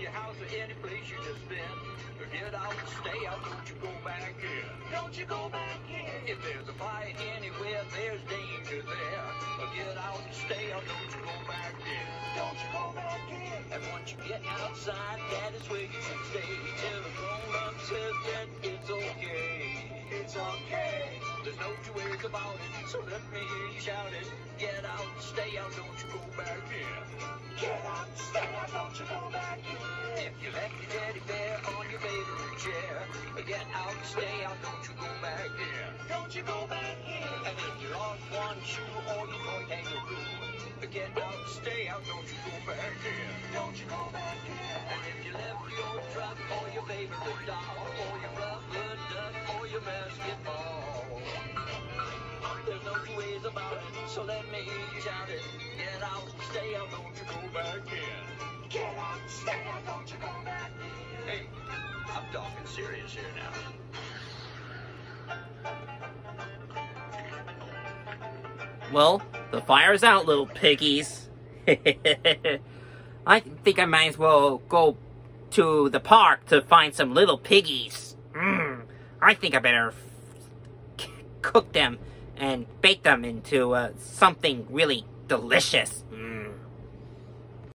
your house or any place you just been. Get out and stay out, don't you go back in. Don't you go back in. If there's a fire anywhere, there's danger there. Get out and stay out, don't you go back in. Don't you go back in. And once you get outside, that is where you should stay. Till the grown-up says that it's okay. It's okay. There's no two ways about it, so let me hear you shout it. Get out and stay out, don't you go back in. Get out and stay out, don't you go back in. If you left your teddy bear on your favorite chair, get out and stay out, don't you go back in. Don't you go back in. And if you lost one shoe or your toy kangaroo, get out and stay out, don't you go back in. Don't you go back in. And if you left your truck or your favorite doll or your rubber duck or your basketball, there's no two ways about it, so let me hear you shout it. Get out and stay out, don't you go back in. Get out and stay out, don't you go back in. Hey, I'm talking serious here now. Well, the fire's out, little piggies. I think I might as well go to the park to find some little piggies. I think I better cook them and bake them into something really delicious.